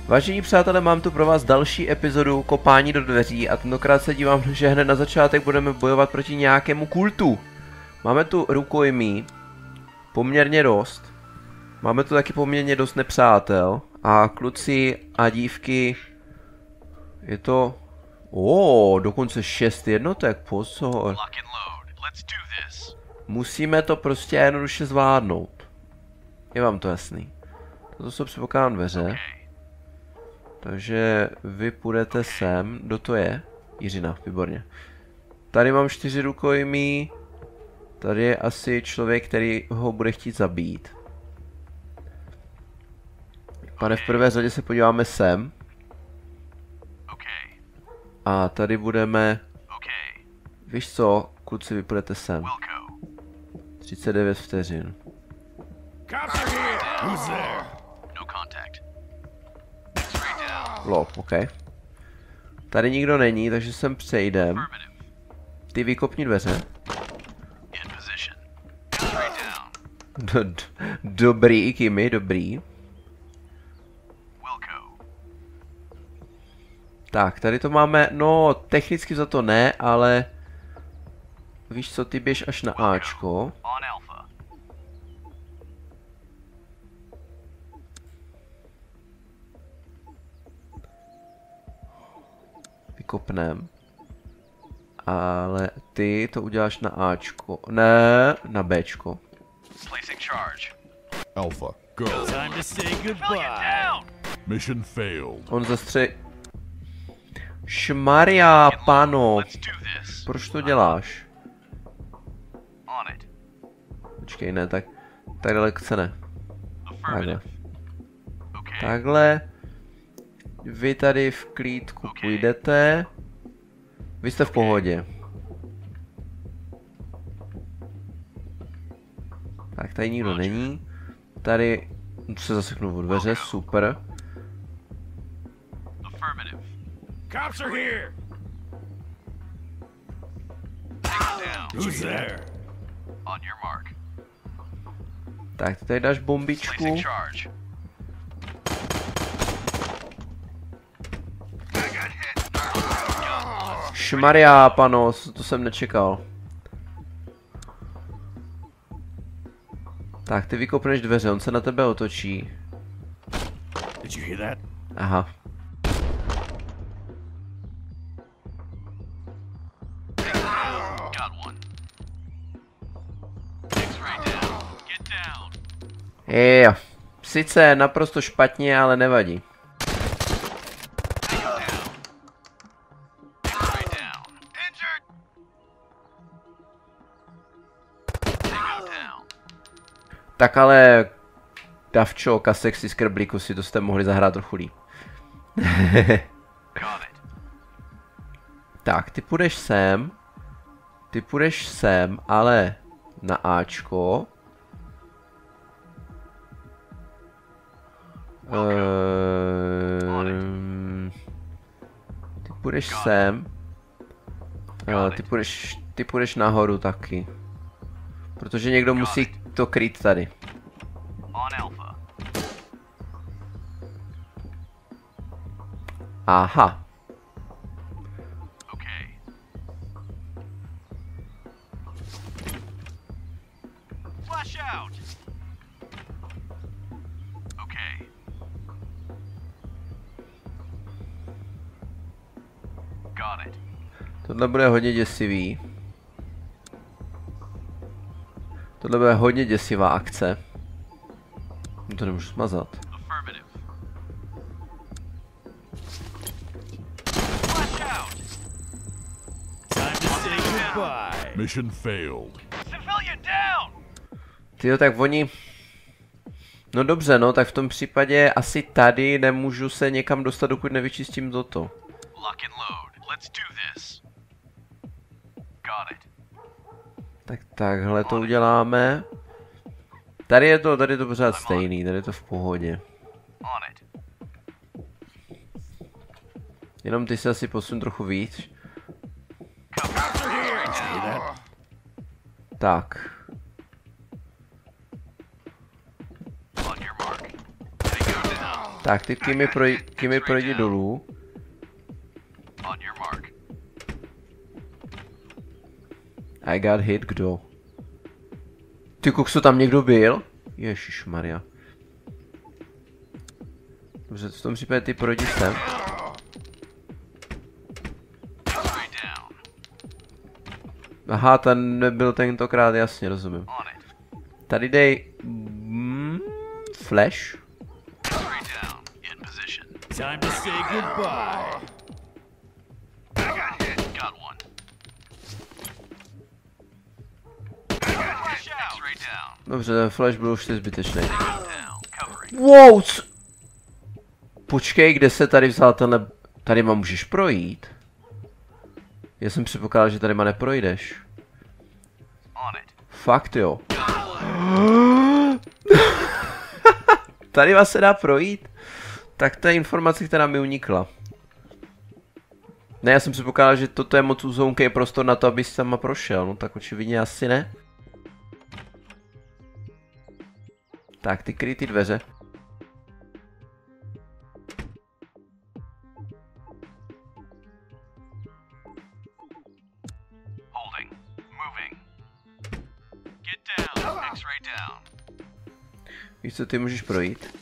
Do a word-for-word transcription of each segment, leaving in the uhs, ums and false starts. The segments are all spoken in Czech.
Vážení přátelé, mám tu pro vás další epizodu kopání do dveří a tentokrát se dívám, že hned na začátek budeme bojovat proti nějakému kultu. Máme tu rukojmí, poměrně dost. Máme tu taky poměrně dost nepřátel a kluci a dívky, je to... O, dokonce šest jednotek, pozor. Musíme to prostě jednoduše zvládnout. Je vám to jasný. Toto jsou předpokládám dveře. Takže vy půjdete sem, kdo to je? Jiřina, výborně. Tady mám čtyři rukojmí. Tady je asi člověk, který ho bude chtít zabít. Pane, v prvé řadě se podíváme sem. A tady budeme... Víš co, kluci, vy půjdete sem. třicet devět vteřin. Lop, ok. Tady nikdo není, takže sem přejdem. Ty vykopni dveře. Do, do, dobrý, Kimi, dobrý. Tak, tady to máme, no, technicky za to ne, ale... Víš co, ty běž až na Ačko. Vykopnem. Ale ty to uděláš na Ačko. Ne, na Bčko. Alpha, go. Time to say goodbye. Mission failed. On zastře... Šmaria, pano. Proč to děláš? Počkej, ne, tak... Tak daleko ne. Takhle. Takhle. Vy tady v klídku půjdete. Vy jste v pohodě. Tak, tady nikdo není. Tady se zaseknu od dveře, super. Cops are here. Who's there? On your mark. Tak, ty tady dáš bombičku. Šmaria, pano, to jsem nečekal. Tak, ty vykopneš dveře, on se na tebe otočí. Did you hear that? Aha. Jo, sice naprosto špatně, ale nevadí. Tak ale... Davčo, Kasexy, Skrblíku, si to jste mohli zahrát trochu líp. Tak, ty půjdeš sem. Ty půjdeš sem, ale na Ačko. Um, ty půjdeš sem. Uh, ty půjdeš, ty půjdeš nahoru taky. Protože někdo musí to kryt tady. Aha. Tohle bude hodně děsivý. Tohle bude hodně děsivá akce. To nemůžu smazat. Mission failed. Tyjo, tak oni... No dobře, no, tak v tom případě asi tady nemůžu se někam dostat, dokud nevyčistím toto. Tak takhle to uděláme. Tady je to, tady je to pořád stejný, tady je to v pohodě. Jenom ty se asi posun trochu víc. Tak. Tak, ty Kimi proj Kimi projdi dolů. On your mark. I got hit, kdo? Ty kokso, tam někdo byl? Ježišmarja. Dobře, v tom případě ty projdi sem. Straight down. Aha, ten nebyl tentokrát, jasně, rozumím. On it. Tady dej... Mm, flash. Straight down. In position. Time to say goodbye. I got hit. Got one. Watch out. Straight down. Dobře, ten flash byl už zbytečný. Down. Covering. Wow, co? Počkej, kde se tady vzal tenhle... Tady ma můžeš projít. Já jsem předpokládal, že tady ma neprojdeš. On it. Fakt jo. Tady vás se dá projít? Tak to je informace, která mi unikla. Ne, já jsem předpokládal, že toto je moc uzounký prostor na to, aby se tam prošel. No tak očividně asi ne. Tak, ty kryj ty dveře. Holding. Moving. Get down. X-ray down. Víš co, ty můžeš projít?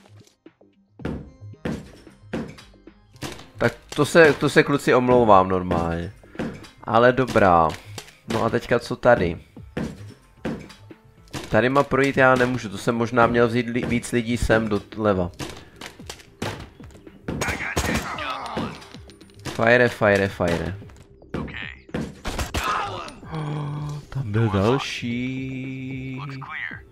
Tak to se, to se kluci omlouvám normálně. Ale dobrá. No a teďka co tady? Tady má projít já nemůžu, to jsem možná měl vzít li víc lidí sem doleva. Fire, fire, fire. Okay. Oh, tam byl další. Looks clear.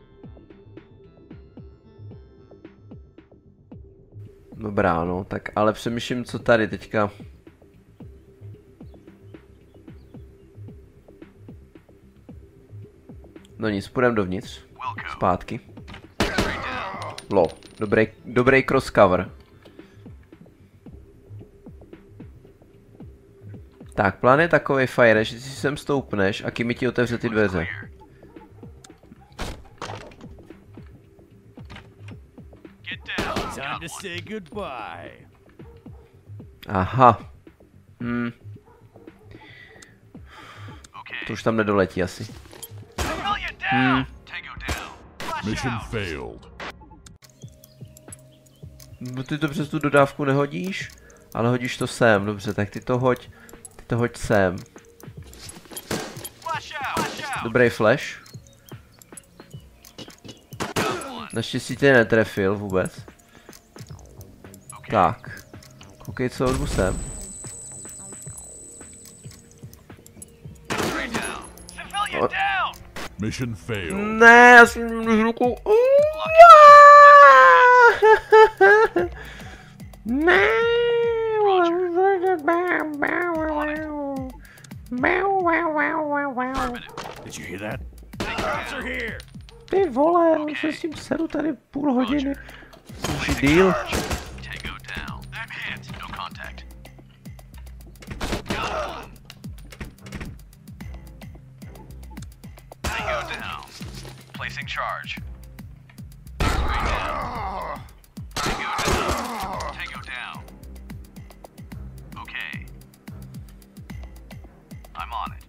Dobrá, no, tak ale přemýšlím, co tady teďka. No nic, půjdem dovnitř. Zpátky. Lo, dobrý, dobrý cross cover. Tak, plán je takový, Fire, že si sem stoupneš a Kimi ti otevře ty dveře. Time to say goodbye. Aha. Hm. To už tam nedoletí asi. Hmm. Mission failed. No ty to přes tu dodávku nehodíš, ale hodíš to sem, dobře, tak ty to hoď, ty to hoď sem. Dobrý flash. Naštěstí tě netrefil vůbec. Tak. Koukej, co odbu sem. O... Mission failed. Ne, já jsem s rukou. Ne. Did you hear that? Cops are here. Ty vole, už se s tím sedu tady půl hodiny. Už deal. Tango down. I'm hit. No contact. Tango down. Placing charge. Tango down. Tango down. Okay. I'm on it.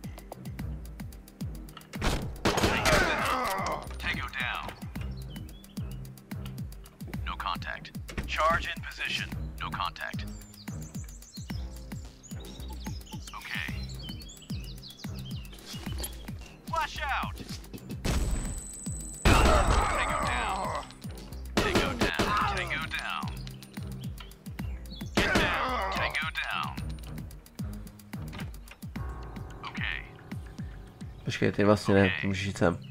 Tango down. Tango down. No contact. Charge in position. No contact. Okay. Flash out. Tango down. Tango down. Tango down. Get down. Tango down. Okay. Počkej, ty vlastně ne, ty můžeš jít sem.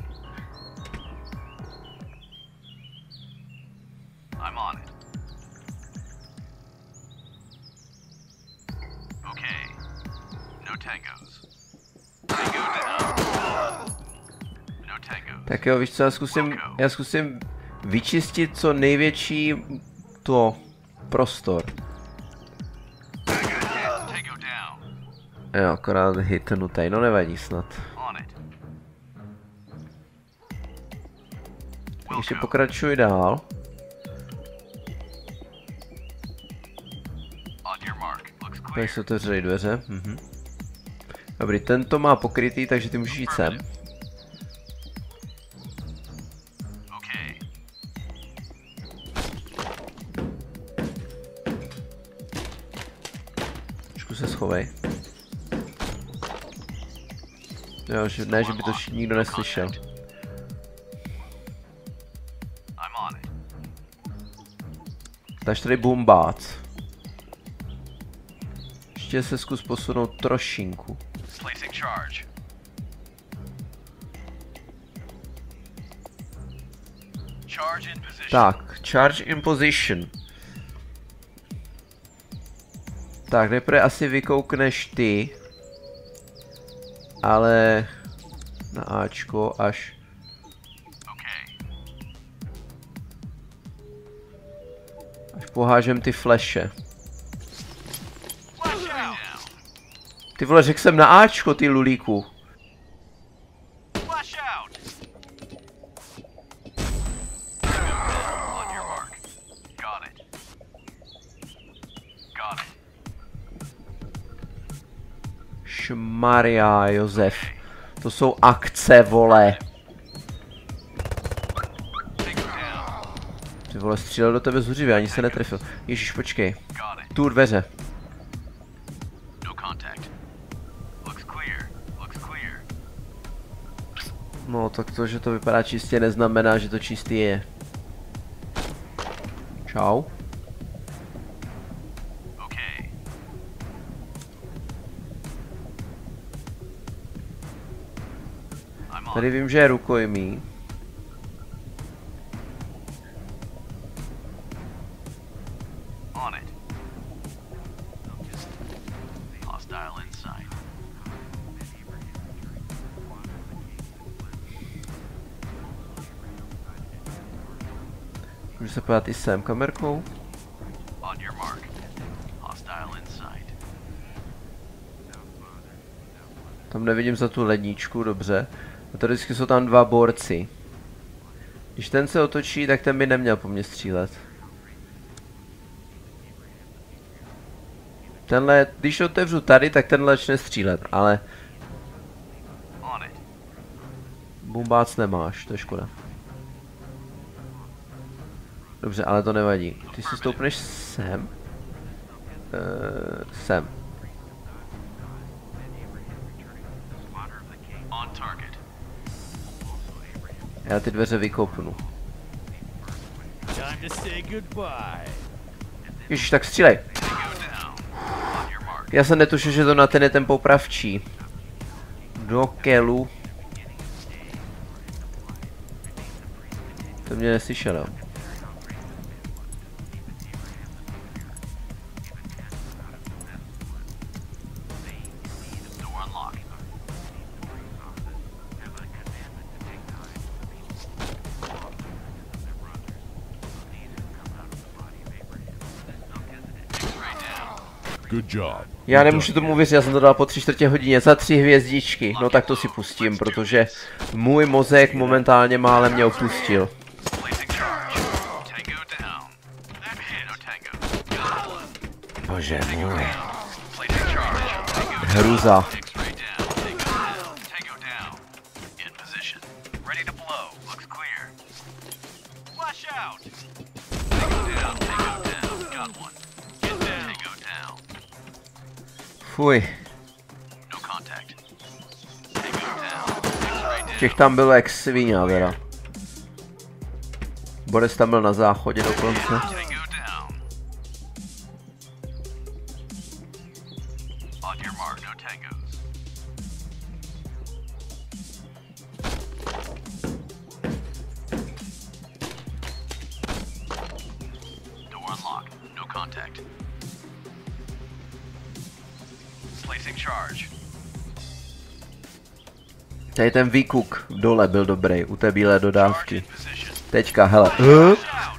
I'm on it. Okay. No tangos. Tango down. No tangos. Tak jo, víš co, já zkusím, já zkusím vyčistit co největší to prostor. Tango down. Jo, akorát hitnutej, no nevadí snad. On it. Ještě pokračuj dál. On your mark. Looks Tady clear. se otevřely dveře. Mhm. Dobrý, tento má pokrytý, takže ty můžeš jít sem. Okay. Trošku se schovej. Jo, že, ne, že by to ši- nikdo neslyšel. I'm on it. Takže tady bumbác. Ještě se zkus posunout trošinku. Placing charge. Charge in position. Tak, charge in position. Tak, nejprve asi vykoukneš ty. Ale na Ačko až. Okay. Až pohážem ty fleše. Flash out. Ty vole, řekl jsem na Ačko, ty lulíku. Flash out. On your mark. Got it. Got it. Šmaria, Josef. To jsou akce, vole. Take him down. Ty vole, střílel do tebe zuřivě, ani se netrefil. Ježíš, počkej. Got it. Tu dveře. No contact. Looks clear. Looks clear. No, tak to, že to vypadá čistě, neznamená, že to čistý je. Čau. Okay. I'm on. Tady vím, že je rukojmí. On it. Hostile inside. Můžu se podívat i sem kamerkou. On your mark. Hostile inside. Tam nevidím za tu ledničku, dobře. A tady vždycky jsou tam dva borci. Když ten se otočí, tak ten by neměl po mně střílet. Tenhle, když otevřu tady, tak tenhle začne střílet, ale On it. bumbác nemáš, to je škoda. Dobře, ale to nevadí. Ty si stoupneš sem. Uh, sem. On target. Já ty dveře vykopnu. Time to say goodbye. Ježiš, tak střílej. Go down. On your mark. Já jsem netušil, že to na ten je ten popravčí. Do kelu. To mě neslyšel, jo. Door unlocked. Good job. Já nemůžu tomu věřit, já jsem to dal po tři čtvrtě hodině za tři hvězdičky. No tak to si pustím, protože můj mozek momentálně málem mě opustil. Placing charge. Tango down. That hit. No tango. Bože můj. Placing charge. Tango down. Hruza. X-ray down. Tango down. Tango down. In position. Ready to blow. Looks clear. Flash out. Tango down. Tango down. Got one. Get down. Tango down. Fuj. No contact. Tango down. X-ray down. Těch tam bylo jak svině, teda. Boris tam byl na záchodě dokonce. Tango down. On your mark, no tangos. Door unlocked, no contact. Placing charge. Tady ten výkuk dole byl dobrý, u té bílé Charge dodávky. in position. Teďka, hele. Out. Tango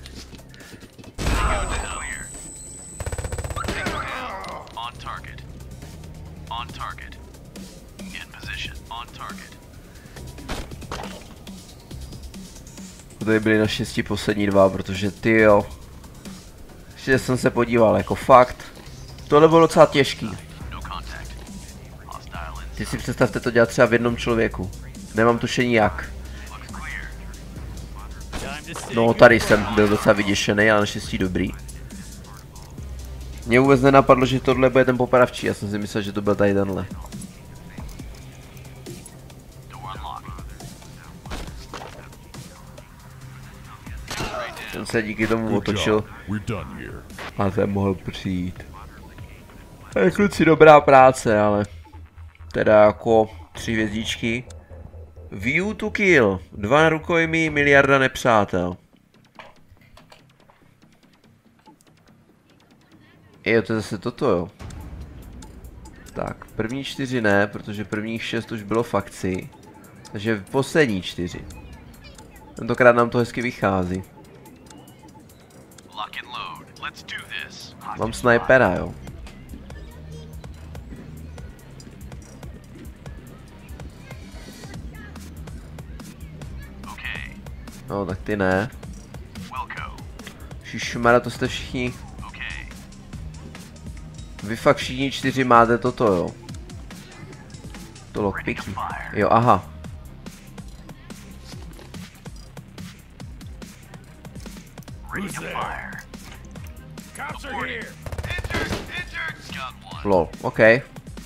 down. Clear. Tango down. On target. On target. In position. On target. Tady byly naštěstí poslední dva, protože ty jo. Ještě jsem se podíval, jako fakt. Tohle bylo docela těžký. No contact. Hostile in. Ty si představte to dělat třeba v jednom člověku. Nemám tušení jak. Looks clear. Time to say No tady jsem byl docela vyděšený, ale naštěstí dobrý. Mě vůbec nenapadlo, že tohle bude ten popravčí, já jsem si myslel, že to byl tady tenhle. Door unlocked. Ten se díky tomu Good otočil job. We're done here. a jsem mohl přijít. Je kluci dobrá práce, ale teda jako tři hvězdičky. View to kill. Dva rukojmí, miliarda nepřátel. Jo, to je zase toto jo. Tak, první čtyři ne, protože prvních šest už bylo fakci. Takže poslední čtyři. Tentokrát nám to hezky vychází. Lock and load. Let's do this. Mám snajpera, jo. Okay. No, tak ty ne. Wilco. Šišmara, to jste všichni. Okay. Vy fakt všichni čtyři máte toto, jo. To lockpicky. Jo, aha. Who's there? Cops are here. Injured. Injured. Got one. Lol, OK. Okay.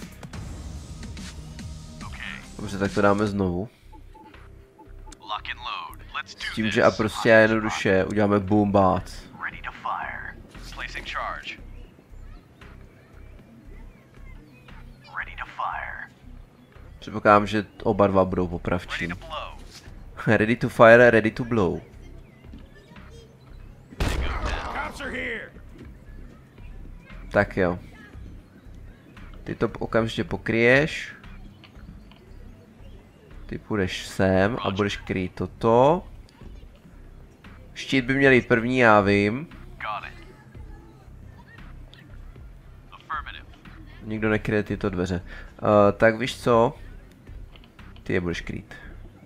Dobře, tak to dáme znovu. Lock and load. Let's do S tím, this. že a prostě jednoduše uděláme boom bát. Ready to fire. Placing charge. Ready to fire. Předpokládám, že oba dva budou Ready popravčí. to blow. Ready to fire, ready to blow. Cops are here. Tak jo. Ty to okamžitě pokryješ. Ty půjdeš sem a budeš kryt toto. Štít by měl jít první, já vím. Got it. Affirmative. Nikdo nekryje tyto dveře. Uh, tak víš co? Ty je budeš krýt.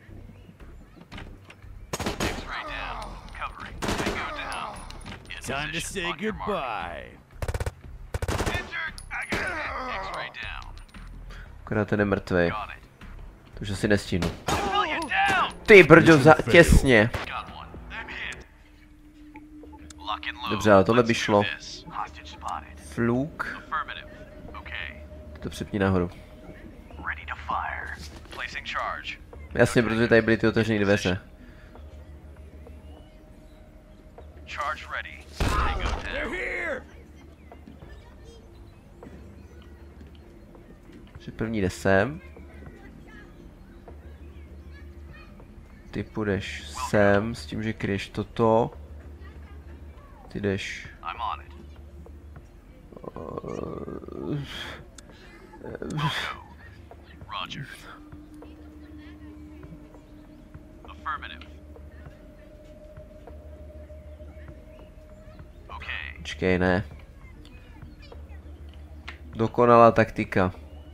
X-ray down. Covering. Tango down. In Time to position. say On your mark. goodbye. Injured. I got it. X-ray down. Akorát ten je mrtvej. Got it. To už asi nestínu. Civilian down. Ty brďo, za těsně. Got one. I'm hit. Lock and load. Dobře, ale tohle by Let's do šlo. this. Hostage spotted. Fluk. Affirmative. Okay. Ty to přepni nahoru. Ready to fire. Placing charge. Jasně, protože tady byly ty otevřené dveře. Charge ready. Tango They're down. here. Že první jde sem. Ty půjdeš sem s tím, že kryješ toto. Ty jdeš... I'm on it. Roger. Affirmative. Okay. Počkej, ne. Dokonalá taktika.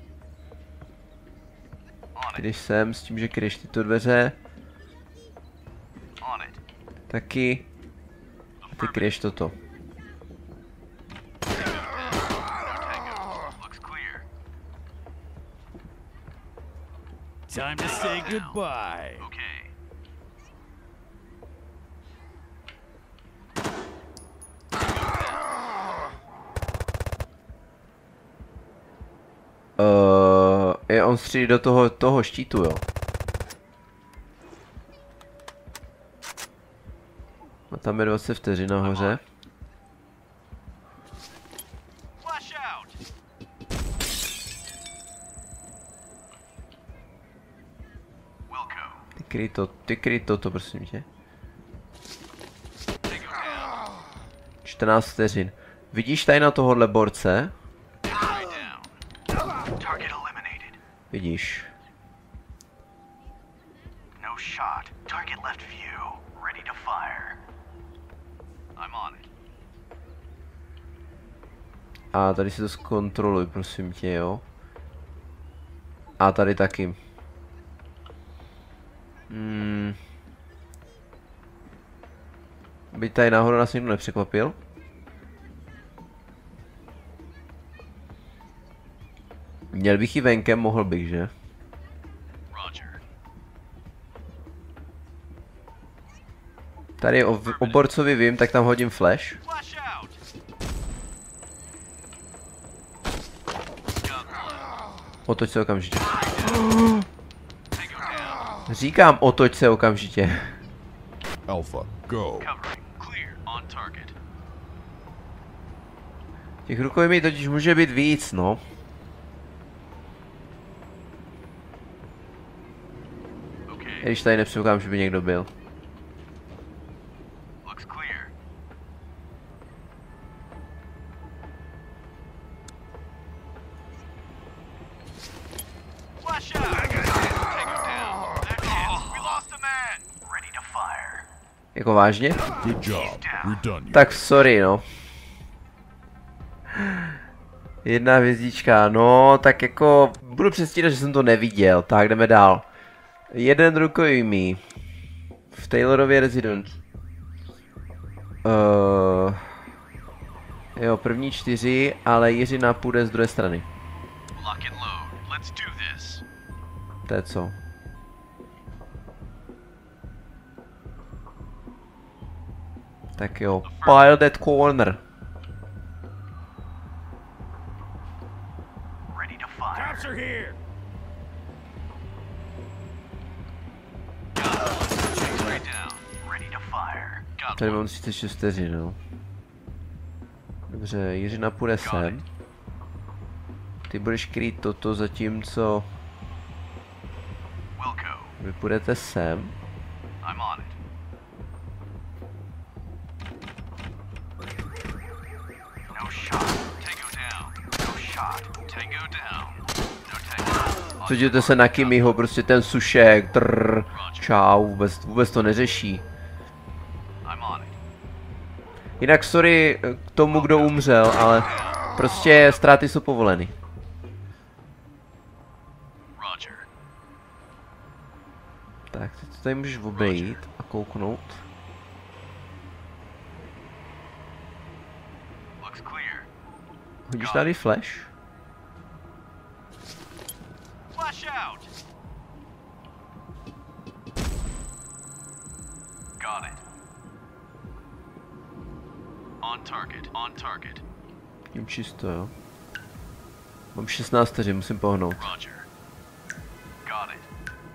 On Ty it. jdeš sem s tím, že kryješ tyto dveře. On it. Taky. A ty kryješ toto. Looks clear. Time to say goodbye. Okay. Uh, je on střílí do toho, toho štítu, jo. A tam je dvacet vteřin nahoře. Flash out. Wilco. Ty kryj to, ty kryj toto, prosím tě. Tango down. čtrnáct vteřin. Vidíš tady na tohohle borce? X-ray down. Target eliminated. Vidíš. No shot. Target left view. Ready to fire. I'm on it. A tady si to zkontroluj, prosím tě, jo. A tady taky. Hmm. Byť tady náhodou nás někdo nepřekvapil. Měl bych ji venkem, mohl bych, že? Roger. Tady o, o borcovi vím, tak tam hodím flash. Flash out. Got one. Otoč se okamžitě. Tango down. Říkám, otoč se okamžitě. Alpha, go. Covering. Clear. On target. Těch rukojmí totiž může být víc, no. Okay. Když tady nepředpokládám, že by někdo byl. Looks clear. Flash out. Tango down. That is. We lost a man. Ready to fire. Jako vážně? Good job. We're done here. Tak sorry, no. Jedna hvězdička, no, tak jako budu přestírat, že jsem to neviděl. Tak jdeme dál. Jeden rukojmí v Taylorově Residence. Uh, jo, první čtyři, ale Jiřina půjde z druhé strany. Lock and load. Let's do this. To je co? Tak jo, pile that corner. Ready to fire. Cops are here. Straight down. Ready to fire. Got Tady one. mám třicet šest vteřin, no. Dobře, Jiřina půjde sem. Ty budeš krýt toto, zatímco Wilco. vy půjdete sem. I'm on it. No shot. Tango down. No shot. Tango down. No tango. Podívejte se na Kimiho, prostě ten sušek, trrr, čau, vůbec, vůbec to neřeší. I'm on it. Jinak sorry k tomu, kdo umřel, ale prostě ztráty jsou povoleny. Roger. Tak, ty to tady můžeš obejít a kouknout. Looks clear. Hodíš tady flash? Flash out. Got it. On target. On target. Tím čisto, jo. Mám šestnáct vteřin, musím pohnout. Roger. Got it.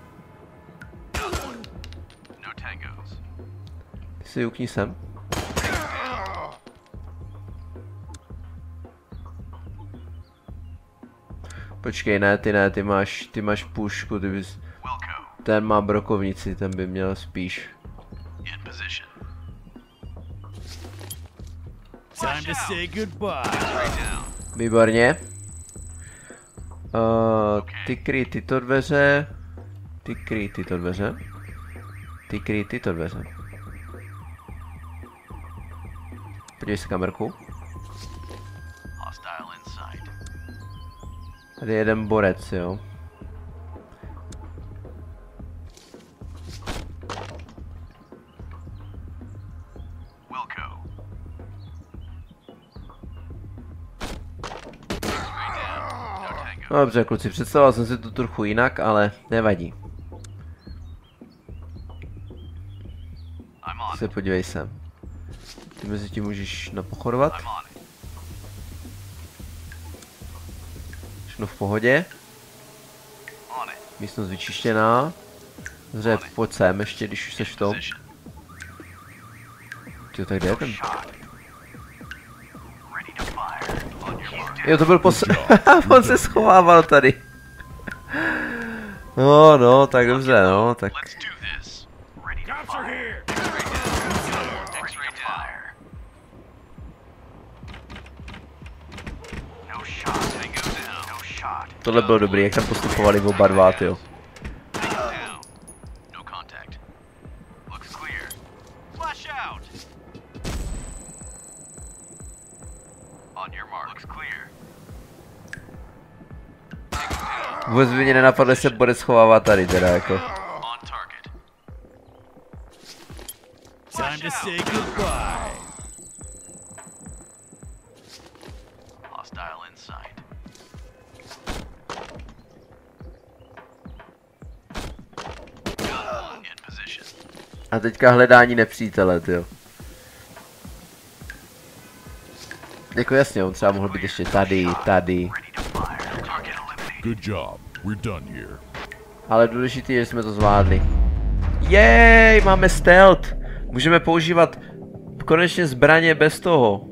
No tangos. Ty si ukni sem. Počkej, ne, ty ne, ty máš, ty máš pušku, ty bys... Wilco. Ten má brokovnici, ten by měl spíš. In position. Time to say goodbye. Straight down. Výborně. Uh, ty kryj tyto dveře. Ty kryj tyto dveře. Ty kryj tyto dveře. Podívej se kamerku. Hostile in sight. Tady je jeden borec, jo. Wilco. Straight down. No tango. No dobře, kluci, představoval jsem si to trochu jinak, ale nevadí. I'm on Se it. podívej sem. Ty mezi tím můžeš napochodovat. I'm on it. Všechno v pohodě. On it. Místnost vyčištěná. Dobře, pojď sem ještě, když už seš v tom. Position. Tyjo, tak kde je ten? Ready to fire. On your mark. Jo, to byl pos... On se schovával tady. No, no, tak dobře, no, tak... Let's do this. Ready to Cops are fire. here. X-ray down. No shot. Tango down. No shot. Tohle bylo dobrý, jak tam postupovali oba dva, tyjo. Tango down. No contact. Looks clear. Flash out. On your mark. Looks clear. Vůbec by mě nenapadlo, že se bude schovávat tady teda, jako. On target. Time to say goodbye. Hostile in sight. A teďka hledání nepřítele, tyjo. Jako jasně, on třeba mohl být ještě tady, tady. Good job. We're done here. Ale důležité je, že jsme to zvládli. Jej, máme stealth. Můžeme používat konečně zbraně bez toho.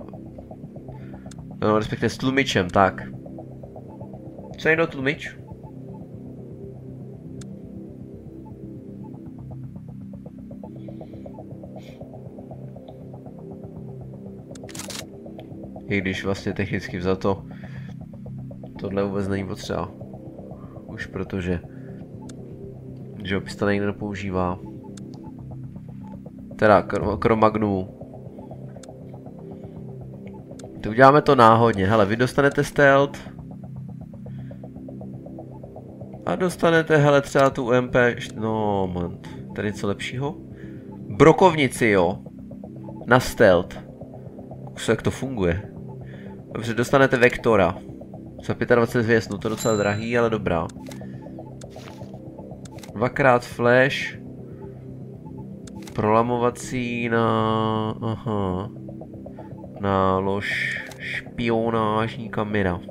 No, respektive s tlumičem, tak. Co je do tlumič? I když vlastně technicky vzato tohle vůbec není potřeba. Už protože že ho pistole nikdo nepoužívá. Teda krom magnu. To uděláme to náhodně. Hele, vy dostanete stealth. A dostanete, hele, třeba tu U M P... No, moment. Tady něco lepšího? Brokovnici, jo. Na stealth. Co, jak to funguje? Dobře, dostanete Vektora. Za dvacet pět hvězd, no to je docela drahý, ale dobrá. Dvakrát flash. Prolamovací na... Aha. Na lož špionážní kamera.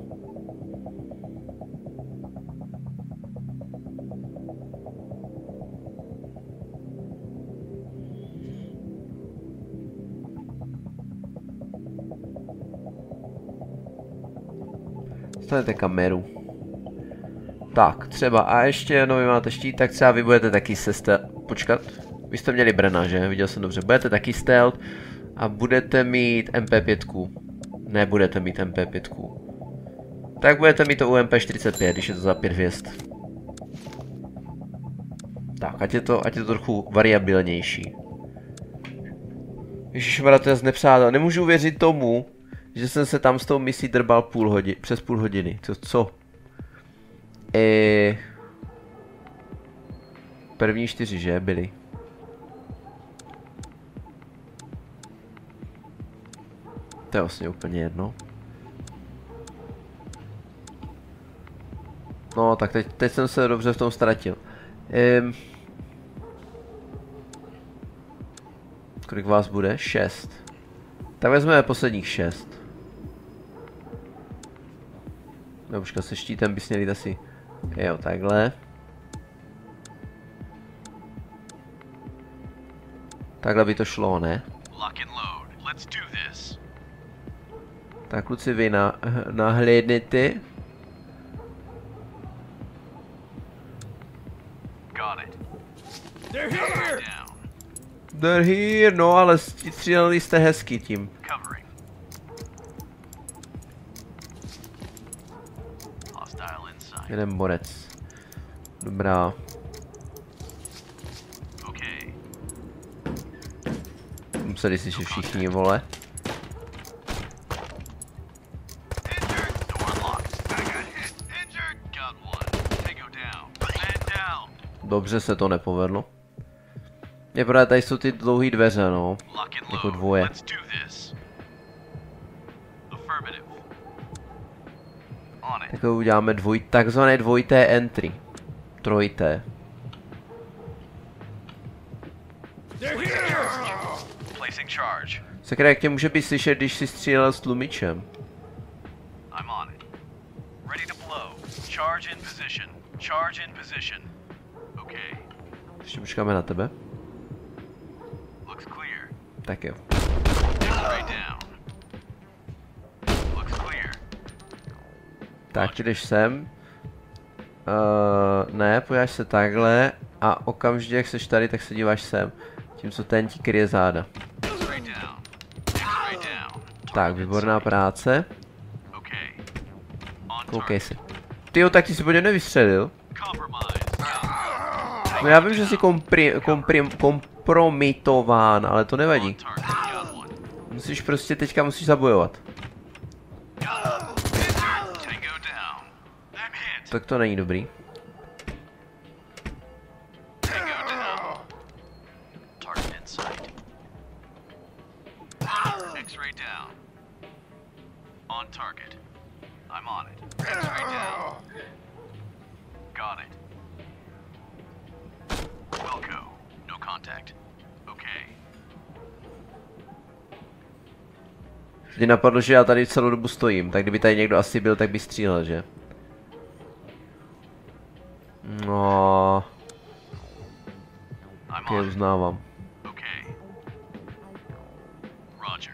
Dostanete kameru. Tak, třeba, a ještě, no vy máte štít, tak třeba vy budete taky se stealth. Počkat, vy jste měli Brena, že? Viděl jsem dobře, budete taky stealth a budete mít M P pět. Nebudete mít M P pět. Tak budete mít to U M P čtyřicet pět, když je to za pět hvězd. Tak, ať je to, ať je to trochu variabilnější. Ježišmarja, to je nepřátel. Nemůžu věřit tomu, že jsem se tam s tou misí drbal půl hodiny, přes půl hodiny. Co? co? E... První čtyři, že? Byly. To je vlastně úplně jedno. No, tak teď, teď jsem se dobře v tom ztratil. Ehm... Kolik vás bude? Šest. Tak vezmeme posledních šest. No, počkat, se štítem bys měli asi... Jo, takhle. Takhle by to šlo, ne? Tak kluci, vy na, nahlédnete. They're here, no ale stříleli jste hezky tím. Jeden borec. Dobrá. Museli si všichni, vole. Dobře se to nepovedlo. Je právě, tady jsou ty dlouhé dveře, no. Jako dvoje. Tak uděláme dvoj, takzvané dvojité entry. Trojité. Sakra, jak tě může být slyšet, když si střílel s tlumičem? Ještě počkáme na tebe. Tak jo. Tak, jdeš sem. Uh, ne, pojáš se takhle a okamžitě, jak seš tady, tak se díváš sem. Tím, co ten ti kryje záda. Tak, výborná práce. Koukej si. Tyjo, tak ty si podě nevystřelil. No já vím, že jsi kompri, kompri, kompromitován, ale to nevadí. Musíš prostě teďka musíš zabojovat. Tak to není dobrý. contact. Okay. Mě napadlo, že já tady celou dobu stojím, tak kdyby tady někdo asi byl, tak by střílel, že? No. I'm Okay, on. uznávám. Okay. Roger.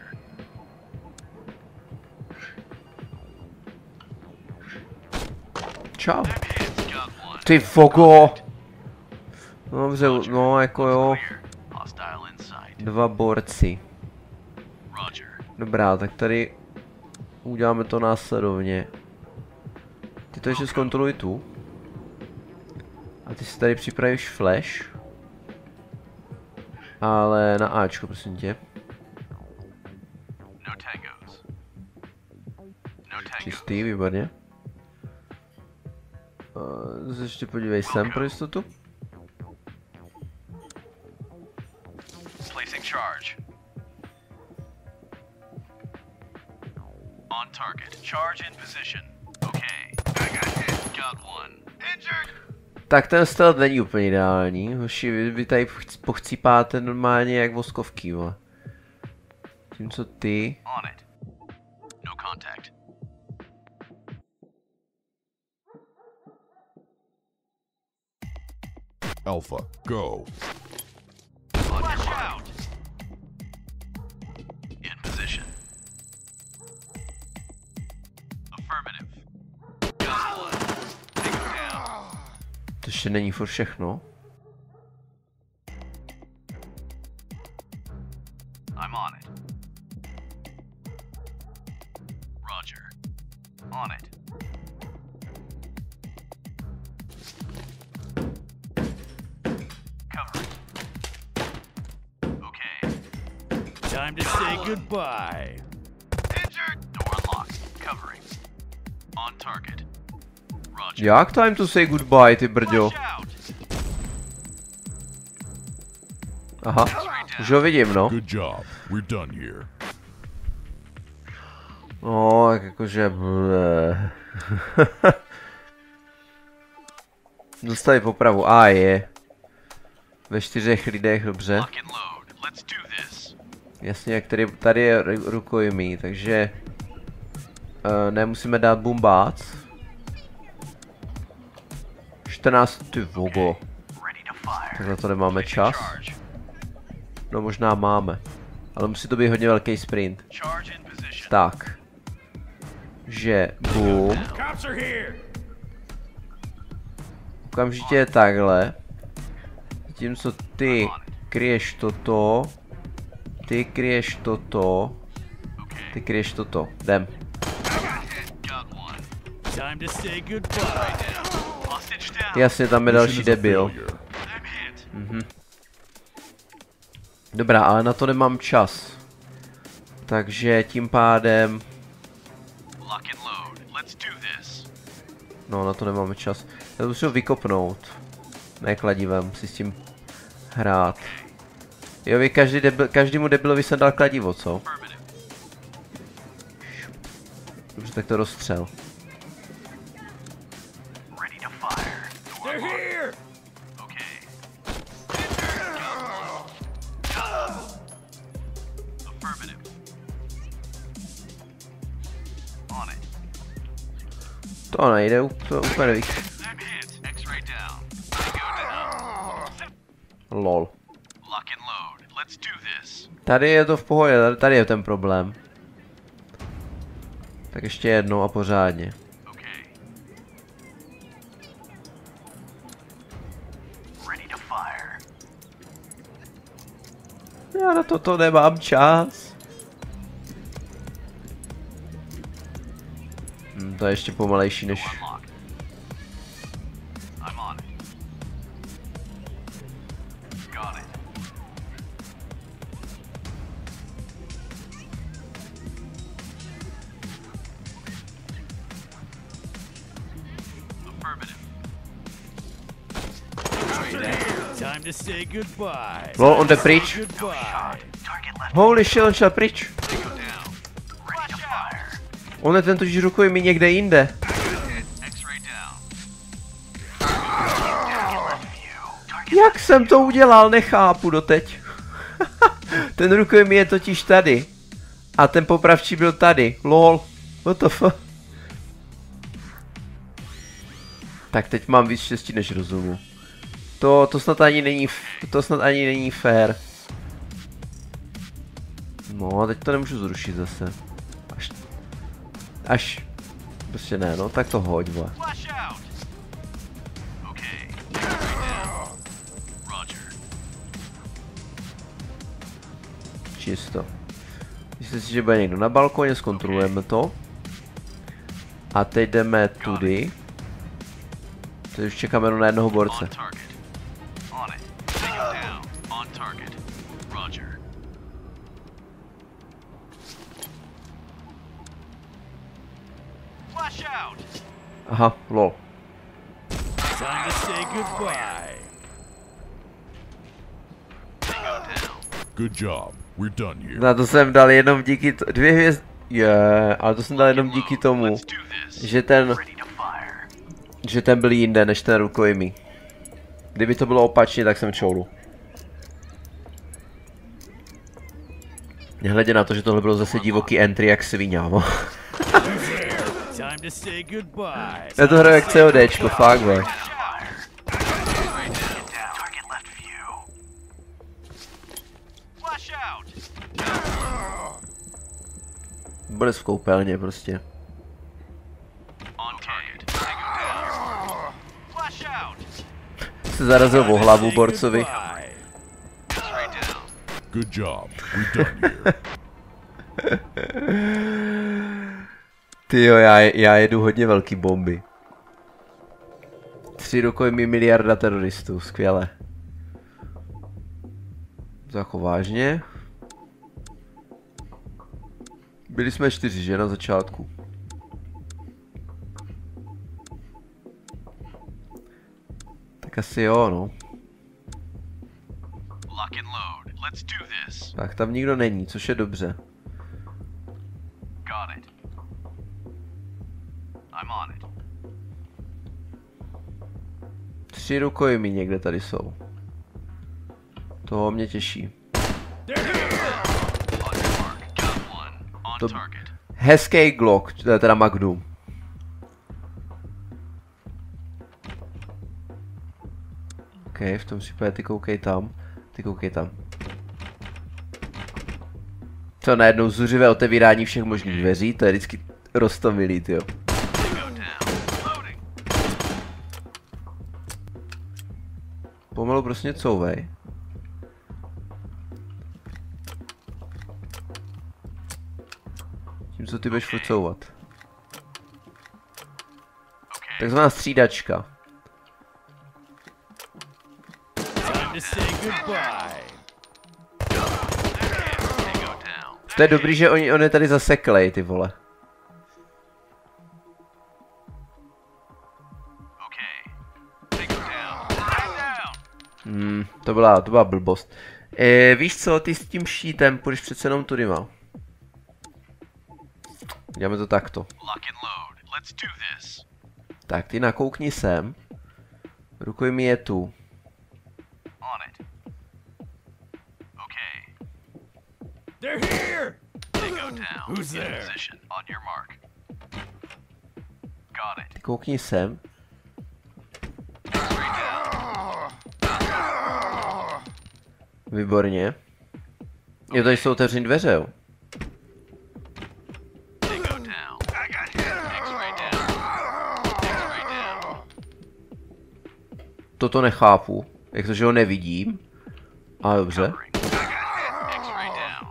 Čau. Them hits got one. Ty fogo! Dobře, no jako jo. Clear. Hostile inside. Dva borci. Roger. Dobrá, tak tady uděláme to následovně. Ty to ještě zkontroluj tu. A ty si tady připravíš flash. Ale na Ačko, prosím tě. No tangos. No tangos. Čistý, výborně. Uh, ještě podívej sem pro jistotu. Placing charge. On target. Charge in position. Okay. I got hit. Got one. Injured. Tak ten stealth není úplně ideální. Hoši, vy, vy tady pochc- pochcípáte normálně jak voskovky, vole. Tím co ty... On it. No contact. Alpha, go. Flash out. In position. Affirmative. Got one. Take him down. To ještě není furt všechno. I'm on it. Roger. On it. Cover it. Okay. Time to say goodbye. Injured. Door unlocked. Covering. On target. Roger. Jak time to say goodbye, ty brďo? Flash out. Aha, už ho vidím, no. Good job. We're done here. No, tak jakože... bleh. Dostali popravu, a je. Ve čtyřech lidech, dobře. Lock and load. Let's do this. Jasně, jak tady, tady je ru- rukojmí, takže... Uh, nemusíme dát bumbác. čtrnáct, ty vogo. Ready to fire. Tak na to nemáme Taking čas. charge. No možná máme. Ale musí to být hodně velký sprint. Charge in position. Tak. Že boom. Cops are here. Okamžitě takhle. Zatímco ty kryješ toto. Ty kryješ toto. Ty kryješ toto. Jdem. Got one. Time to say goodbye. Hostage down. Jasně, tam je další Mission is a debil. failure. Them hit. Dobrá, ale na to nemám čas. Takže tím pádem... Lock and load. Let's do this. No, na to nemáme čas. Já to musím vykopnout. Ne kladivem, si s tím hrát. Jo, vy každý debil, každému debilovi jsem dal kladivo, co? Affirmative. Dobře, tak to rozstřel. Ready to fire. They're here. Okay. Affirmative. On it. To nejde, up- to úplně nevíš. Them hit. X-ray down. Tango down. Lol. Lock and load. Let's do this. Tady je to v pohodě, tady, tady je ten problém. Tak ještě jednou a pořádně. Okay. Ready to fire. Já na toto nemám čas. Hm, to je ještě pomalejší než... Unlocked. I'm on it. Got it. Affirmative. Time to say goodbye. Lol, on jde pryč. Goodbye. Target left. Holy shit, on šel pryč. Tango down. Ready to fire. On je ten totiž rukojmí někde jinde. X-ray down. Target left view. Target Jak jsem to udělal, nechápu doteď. Ten rukojmí je totiž tady. A ten popravčí byl tady. Lol. What the fuck? Tak teď mám víc štěstí než rozumu. To, to snad ani není, to snad ani není fair. No a teď to nemůžu zrušit zase. Až, až, prostě ne, no tak to hoď, vole. Čisto. Myslím si, že bude někdo na balkoně, zkontrolujeme to. A teď jdeme tudy. Teď už čekáme na jednoho borce. Aha, lol. Time to say goodbye. Good job. We're done here. Na to jsem dal jenom díky to, dvě hvězdy. Je, yeah, ale to jsem dal jenom díky tomu, že ten, že ten byl jinde než ten rukojmí. Kdyby to bylo opačně, tak jsem čoulu. Nehledě na to, že tohle bylo zase divoký entry jak sviňávo. Já to hraju jak CODčko, fakt, vole. Bude v koupelně prostě. Se zarazil o hlavu borcovi. Good job. We're done here. Tyjo, já, já jedu hodně velký bomby. Tři rukojmí miliarda teroristů, skvěle. To jako vážně. Byli jsme čtyři, že, na začátku. Tak asi jo, no. Tak tam nikdo není, což je dobře. Tři rukojmí někde tady jsou. To mě těší. To hezký Glock, teda Magnum. OK, v tom případě ty koukej tam. Ty koukej tam. Co najednou zuřivé otevírání všech možných dveří, to je vždycky roztomilý, tyjo. Pomalu prostě couvej. Tím, co ty budeš furt couvat. Takzvaná střídačka. To je dobrý, že oni, on je tady zaseklej, ty vole. Hmm, to byla, to byla blbost. E, víš co, ty s tím štítem půjdeš přece jenom tudy mal. Děláme to takto. Tak, ty nakoukni sem. Rukojmí je tu. They're here. They go down. Who's In there? position. On your mark. Got it. Ty koukni sem. Výborně. Jo, tady jsou otevřený dveře, jo. They go down. X-ray down. X-ray down. Toto nechápu. Jak to, že ho nevidím. A dobře. X-ray down.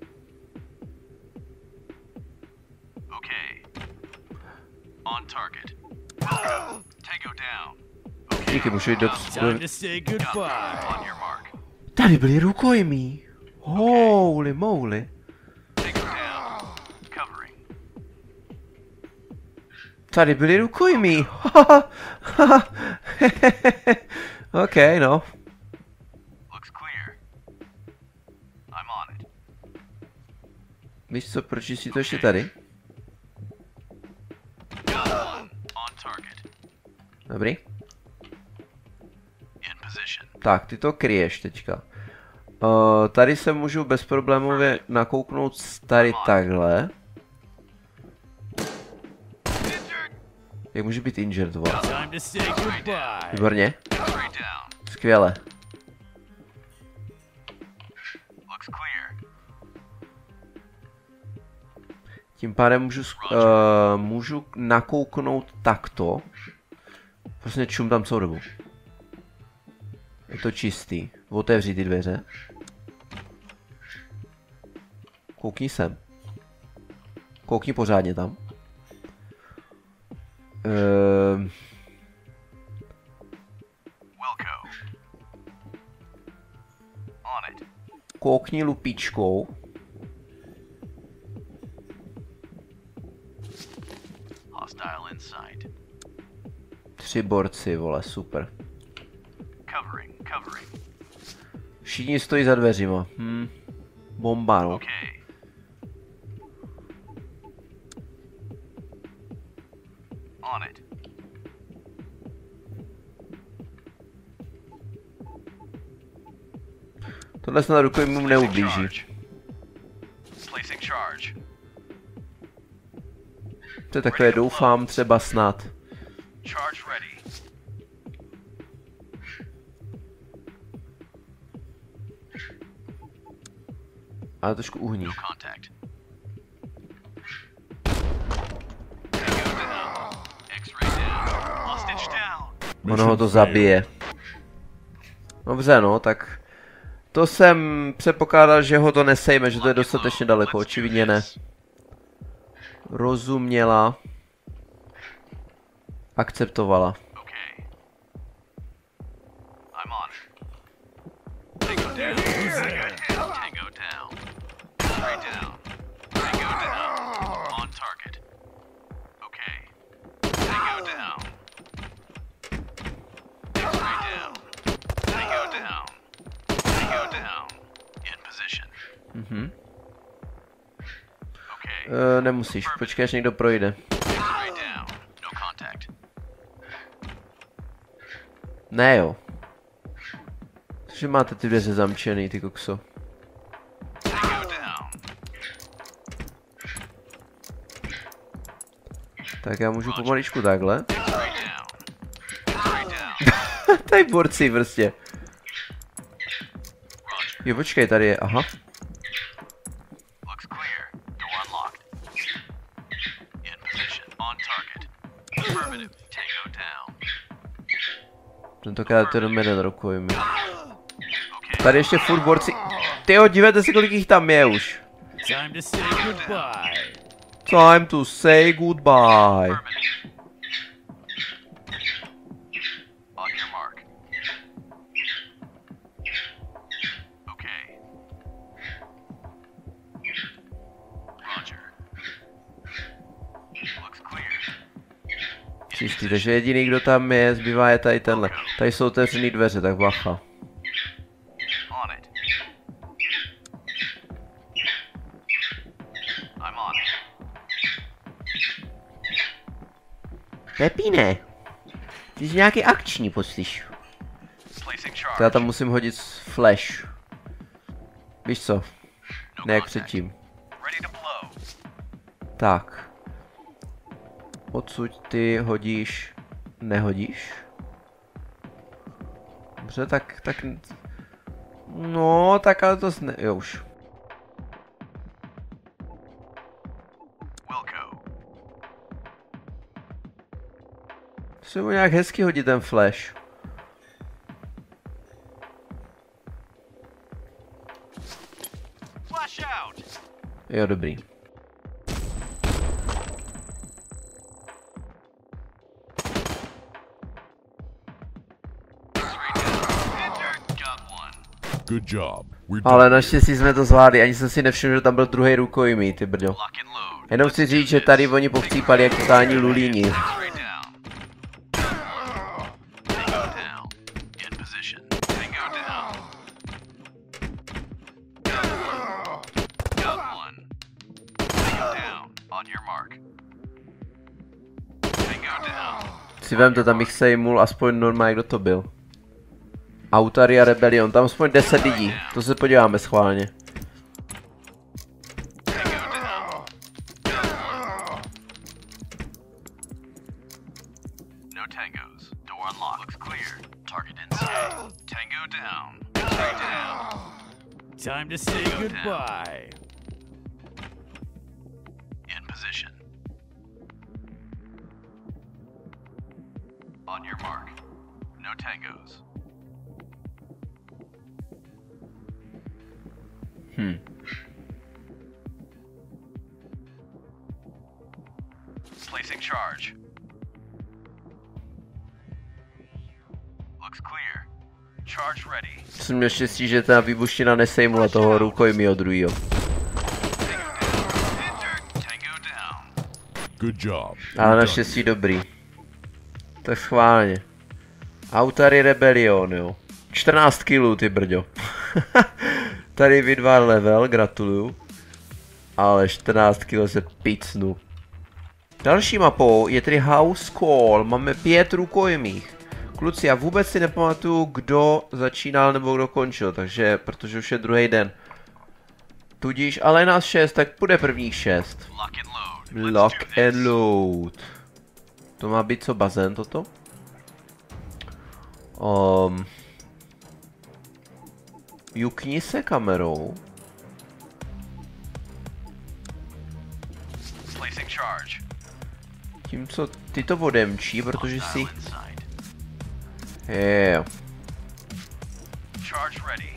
Okay. On target. Tango down. Díky, můžu jít do... Time to say goodbye. On your mark. Tady byli rukojmí. Holy moly. Tango down. Covering. Tady byli rukojmí. OK, no. Looks clear. I'm on it. Víš co, proč jsi to ještě tady? Got one. On target. Dobrý. In position. Tak, ty to kryješ teďka. Uh, tady se můžu bezproblémově nakouknout tady takhle. Jak může být injured, vole? Time to say goodbye. Výborně. Straight down. Skvěle. Looks clear. Tím pádem můžu, uh, můžu nakouknout takto. Prostě čum tam celou dobu. Je to čistý. Otevři ty dveře. Koukni sem. Koukni pořádně tam. Ehm... Wilco. On it. Koukni lupičkou. Hostile in sight. Tři borci, vole, super. Covering, covering. Všichni stojí za dveřima. Hm. Bomba, no. Okay. On it. Tohle snad rukojmím neublíží. Placing charge. To je takové, doufám, třeba snad. Charge ready. Ale trošku uhní. No contact. Tango down. X-ray down. Hostage down. Ono ho to zabije. Dobře, no, tak... To jsem předpokládal, že ho to nesejme, že to je dostatečně daleko, očividně ne. Rozuměla. Akceptovala. Okay. I'm on it. Tango down. Tango down. Straight down. Tango down. On target. Okay. Tango down. X-ray down. Tango down. Tango down. In position. Mhm. Okay. E, nemusíš, počkej, až někdo projde. X-ray down. No contact. Ne jo. Že máte ty dveře zamčený, ty kokso. Tango down. Tak já můžu pomaličku takhle. X-ray down. X-ray down. Tady borci prostě. Jo, počkej, tady je, aha. Looks clear. Door unlocked. In position. On target. Affirmative. Tango down. Tentokrát to jenom jeden rukojmí. Okay. Tady ještě furt borci. Tyjo, dívejte se, kolik jich tam je už. Time to say goodbye. Time to say goodbye. Affirmative. On your mark. Okay. Roger. Looks clear. Čistý, takže jediný, kdo tam je, zbývá je tady tenhle. Tady jsou otevřený dveře, tak bacha. On it. I'm on it. Pepíne. Ty jsi nějaký akční, poslyš. Placing To já charge. tam musím hodit flash. Víš co? No Ne jak contact. předtím. Ready to blow. Tak. Odsud ty hodíš... Nehodíš? Dobře, tak... tak... No, tak ale to zne... Jo už. Wilco. Se mu nějak hezky hodit ten flash. Flash out. Jo, dobrý. Got one. Good job. We're done. Ale naštěstí jsme to zvládli, ani jsem si nevšiml, že tam byl druhý rukojmí, ty brďo. Lock and load. Jenom chci říct, že tady oni povcípali jak totální lulíni. X-ray down. Tango down. In position. Tango down. Got one. Tango down. On your mark. Tango down. Si vem to, tam bych sejmul aspoň normálně, kdo to byl. Autaria Rebellion, tam aspoň deset lidí, to se podíváme schválně. No tangos. Door unlocked. Looks clear. Target inside. Tango down. Tango down. Time to say goodbye. In position. On your mark. No tangos. Hmm. Placing charge. Looks clear. Charge ready. Jsem měl štěstí, že ta výbuština nesejmula toho rukojmího druhýho. Tango down. Good job. Ale You're naštěstí dobrý. Tak schválně. Autary Rebellion, jo. čtrnáct kilů, ty brďo. Tady vydvár level, gratuluju. Ale čtrnáct kilů se picnu. Další mapou je tedy House Call. Máme pět rukojmích. Kluci, já vůbec si nepamatuju, kdo začínal nebo kdo končil, takže, protože už je druhý den. Tudíž, ale je nás šest, tak půjde prvních šest. Lock and load. Let's Lock do this. and load. To má být co, bazén toto? Um, jukni se kamerou. Placing charge. Tím co ty to odemčí, protože si... Dial inside. Yeah. Charge ready.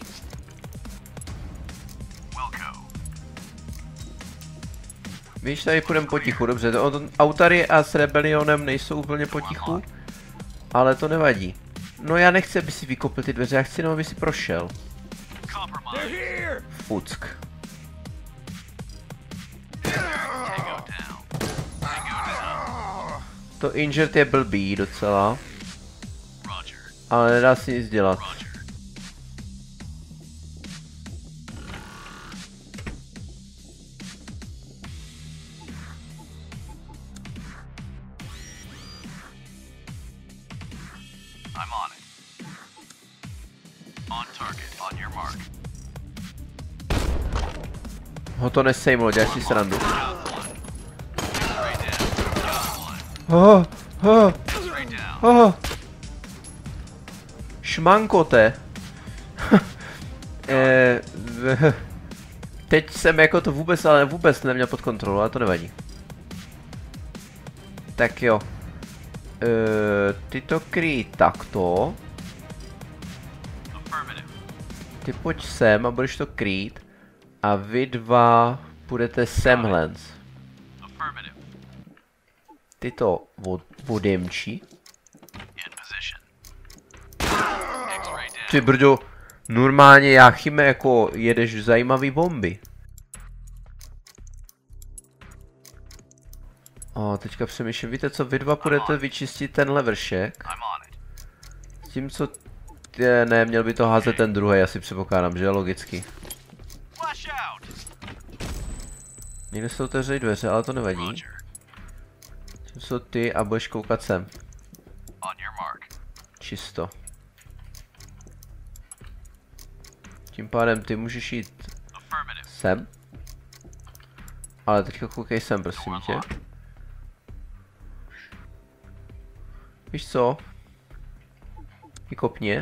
Wilco. Víš, tady půjdeme potichu, dobře, to, to, Autary a s Rebellionem nejsou úplně potichu, ale to nevadí. No já nechci, aby si vykopil ty dveře, já chci jenom, aby si prošel. Compromise. Fuck. Tango down. Tango down. To injured je blbý docela, Roger. ale nedá si nic dělat. Roger. I'm on it. On target. On your mark. Ho to nesejmlo, děláš si srandu. Got one. Straight down. Got one. Oh, oh, Straight down. oh. Šmankote. eh, v- teď jsem jako to vůbec, ale vůbec neměl pod kontrolou, ale to nevadí. Tak jo. Eh, ty to kryj takto. Affirmative. Ty pojď sem a budeš to krýt. A vy dva půjdete semhle. Affirmative. Ty to od, odemčí. In position. X-ray down. Ty brďo, normálně já chyme jako jedeš zajímavý bomby. O, teďka přemýšlím, víte co, vy dva půjdete vyčistit tenhle vršek. I'm on it. Tím co, je, ne, měl by to házet ten druhý, asi předpokládám, že logicky. Flash out. Někde se otevřejí dveře, ale to nevadí. Roger. Tím co ty a budeš koukat sem. On your mark. Čisto. Tím pádem ty můžeš jít Affirmative. sem. Ale teďka koukej sem, prosím Door tě. unlocked. Víš co? Vykopně.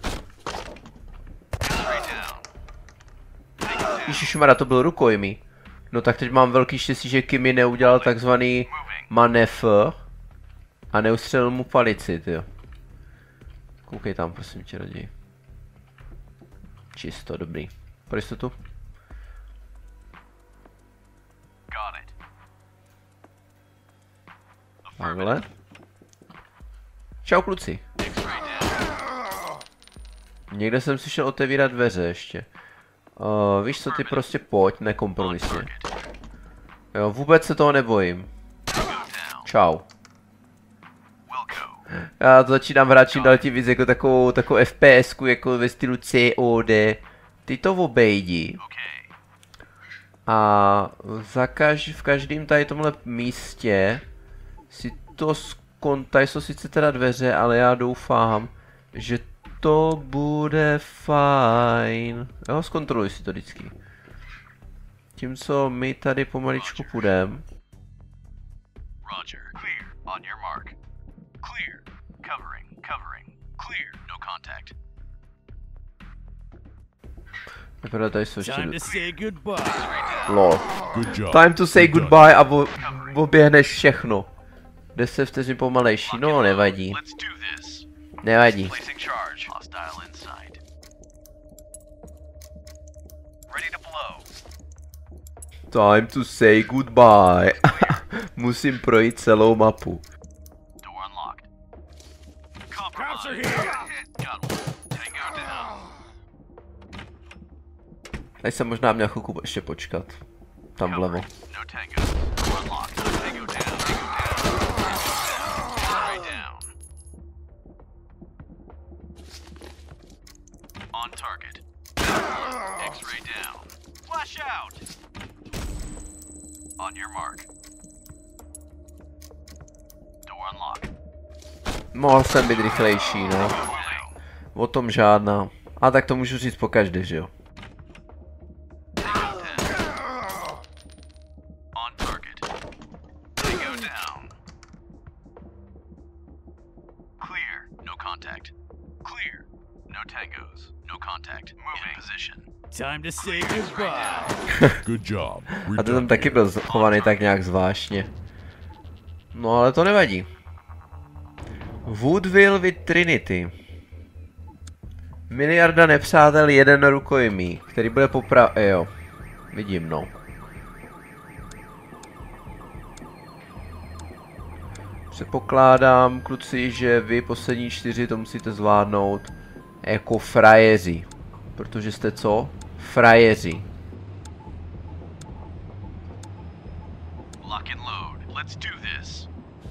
Straight down. Tango down. Ježišmarja, to byl rukojmí. No tak teď mám velký štěstí, že Kimi neudělal takzvaný manevr a neustřelil mu palici, tyjo. Koukej tam, prosím tě, raději. Čisto, dobrý. Pro jistotu. Got it. Takhle. Čau kluci. X-ray down. Někde jsem si šel otevírat dveře ještě. Uh, víš co, ty prostě pojď, nekompromisně. Jo, vůbec se toho nebojím. Tango down. Čau. Wilco. Já to začínám hrát čím dál tím víc jako takovou, takovou FPSku jako ve stylu C O D. Ty to obejdi. Okay. A za kaž, v každém tady tomhle místě si to skon, tady jsou sice teda dveře, ale já doufám, že to bude fajn. Jo, zkontroluj si to vždycky. Tím, co my tady pomaličku půjdeme. Roger. Clear. On your mark. Clear. Covering. Covering. Clear. No contact. Vypadá tady jsou ještě... Time to say goodbye. Lol. Good job. Time to say We're done. goodbye a vo- oběhneš všechno. deset vteřin pomalejší, no nevadí. Let's do this. Nevadí. Placing charge. Hostile inside. Ready to blow. Time to say goodbye. Musím projít celou mapu. Door unlocked. Cops are Compromise. here. Got one. Tango down. Tady jsem možná měl chvilku ještě počkat. Tam vlevo. No tango. Door unlocked. Tango down. Tango down. X-ray down. On target. X-ray down. Flash out. On your mark. Door unlocked. Mohl jsem být rychlejší, no. Moving. O tom žádná. A tak to můžu říct po každé, že jo. On target. Tango down. Clear. No contact. Clear. No tangos. No contact. Moving. In position. Time to say goodbye. Good job. We're A to tam done taky here. byl chovaný tak nějak zvláštně. No ale to nevadí. Woodville with Trinity. Miliarda nepřátel, jeden rukojmí, který bude popra... Jo, vidím, no. Předpokládám, kluci, že vy poslední čtyři to musíte zvládnout jako frajeři. Protože jste co? Frajeři. Lock and load. Let's do this.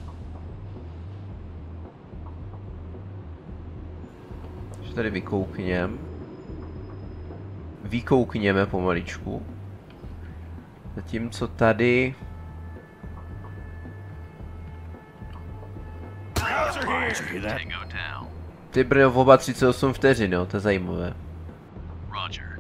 Že tady vykoukněm. Vykoukněme pomaličku. Zatímco tady... Cops are here. Did you hear that? Tango down. Ty brno v oba třicet osm vteřin, jo, to je zajímavé. Roger.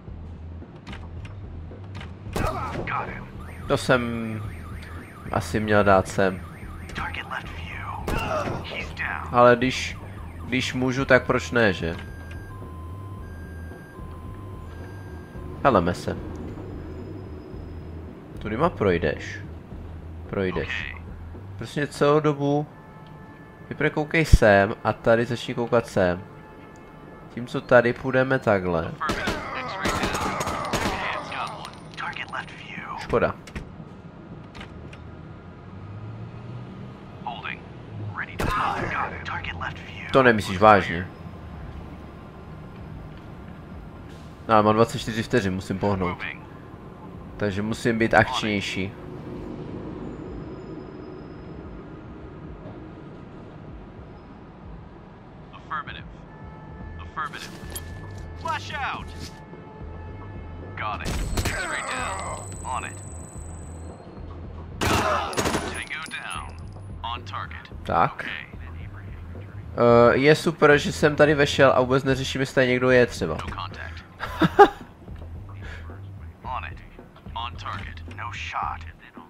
Got him. To jsem asi měl dát sem. Target left view. He's down. Ale když, když můžu, tak proč ne, že? Heleme se. Tudyma projdeš. Projdeš. Okay. Prostě celou dobu vyprve koukej sem a tady začni koukat sem. Tím, co tady půjdeme takhle. Affirmative. X-ray down. Hands got one. Target left view. Škoda. Holding. Ready to fire. Got it. Target left view. To nemyslíš vážně. No, ale mám dvacet čtyři vteřin, musím pohnout. Moving. Takže musím být akčnější. Affirmative. Affirmative. Flash out. Got it. X-ray down. On it. Got it. Tango down. On target. Tak. Okay. Uh, je super, že jsem tady vešel a vůbec neřeším, jestli tady někdo je třeba. No contact. On it. On target. No shot.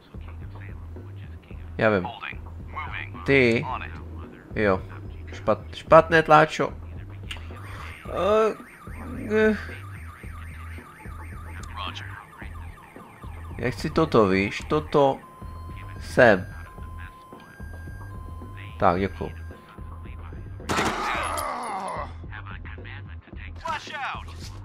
Já vím. Holding. Moving. Ty. On it. Jo. Špat, špatné tláčo. Uh, uh, Roger. jak chci toto, víš? Toto. Sem. Tak, děkuju. Flash out.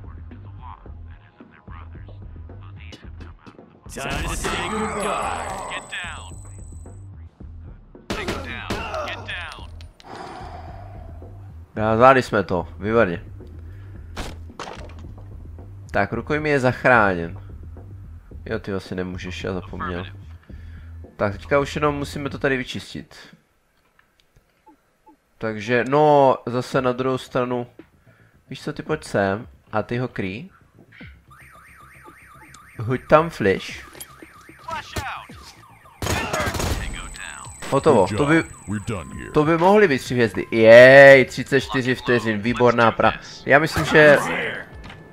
Time to say goodbye. Get down. Tango down. Get down. Zvládli jsme to, výborně. Tak, rukojmí je zachráněn. Jo, ty asi nemůžeš, já zapomněl. Tak, teďka už jenom musíme to tady vyčistit. Takže, no, zase na druhou stranu. Víš co, ty pojď sem a ty ho kryj. Hoď tam flash. Flash out. Tango down. Hotovo, Good to job. by, We're done here. to by mohly být tři hvězdy. Jej, třicet čtyři vteřin, výborná pra. Já myslím, že... Here.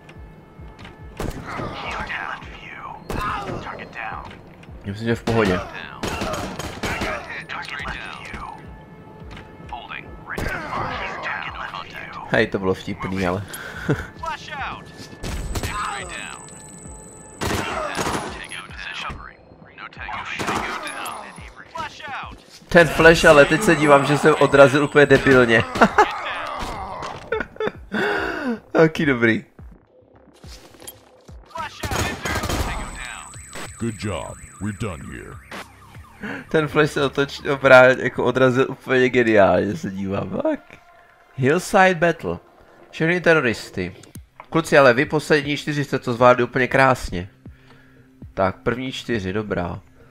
Target down. Já myslím, že v pohodě. Down. Target down. Holding. Ready to fire. Target no contact. Hej, to bylo vtipný, ale... Flash out. X-ray down. Tango position. Covering. No tango. Tango down. Flash out. Ten flash, ale teď se dívám, že jsem odrazil úplně debilně. Taky dobrý. Flash out. Tango down. Good job. We're done here. Ten flash se otočil, právě jako odrazil úplně geniálně, se dívám. Tak. Hillside Battle. Všechny teroristy. Kluci, ale vy poslední čtyři jste to zvládli úplně krásně. Tak, první čtyři, dobrá.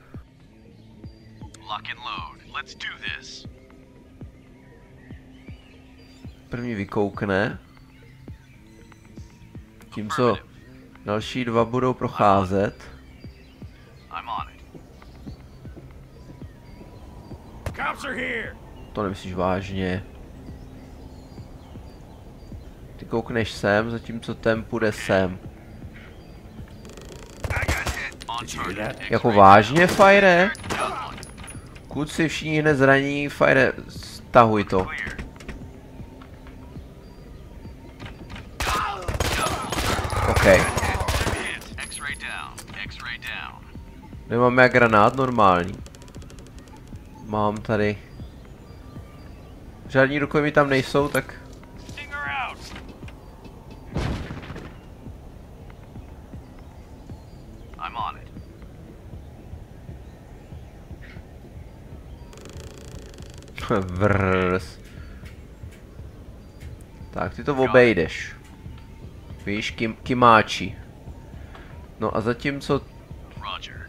Lock and load. Let's do this. První vykoukne. Tím co další dva budou procházet. I'm on it. Cops are here. To nemyslíš vážně. Ty koukneš sem, zatímco ten půjde sem. On Did you hear target. that? Jako vážně, Fire? Kluci všichni hned zraní, Fire, stahuj to. Clear. OK. X-ray down. X-ray down. Nemám jak granát normální. Mám tady. Žádní rukojmí tam nejsou, tak Stinger out. I'm on it. vrrs. Tak, ty to obejdeš. Víš, kim, kimáči. No a zatímco... Roger.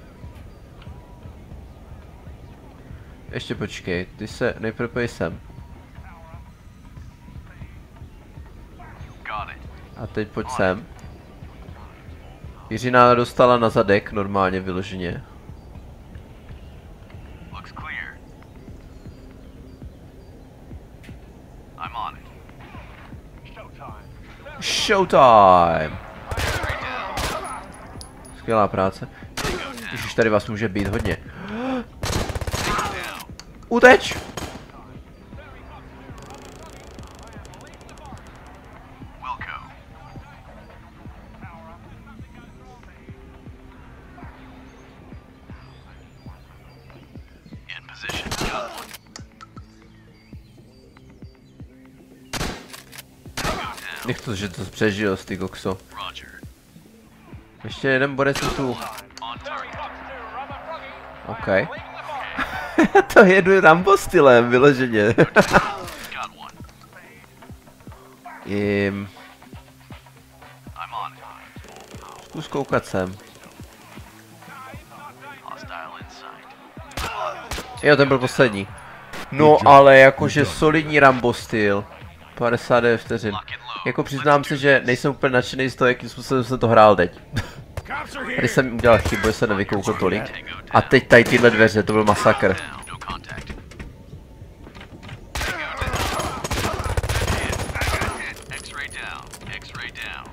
Ještě počkej, ty se nejprve pojď sem. Got it. A teď pojď sem. Jiřina dostala na zadek, normálně vyloženě. Looks clear. I'm on it. Showtime! Skvělá práce. Ježiš, tady vás může být hodně. Uteč! Wilco. In position. Got one. Nech to, že to přežil z ty kokso. Roger. Ještě jeden borec je tu. On target. OK. To jedu Rambo stylem, vyloženě. Got one. Jim. I'm on it. Zkus koukat sem. Hostile inside. Jo, ten byl poslední. No ale jakože solidní Rambo styl. padesát devět vteřin. Jako přiznám se, že nejsem úplně nadšený z toho, jakým způsobem jsem to hrál teď. Cops are Tady here. jsem udělal chybu, že jsem nevykoukl tolik. A teď tady tyhle dveře, to byl masakr. Down. No contact. X-ray down. X-ray down.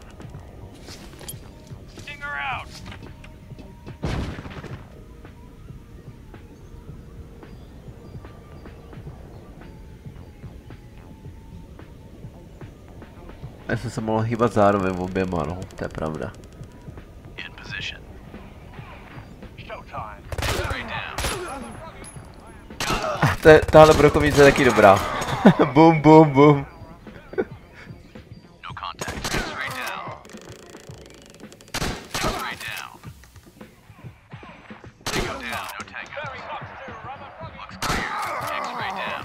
Stinger out. Já jsem se mohl hýbat zároveň oběma, no, to je pravda. In position. X-ray down. Ta, tahle brokovnice je taky dobrá. Bum, bum, bum. No contact. X-ray down. X-ray down. Tango down. No tango. Looks clear. X-ray down.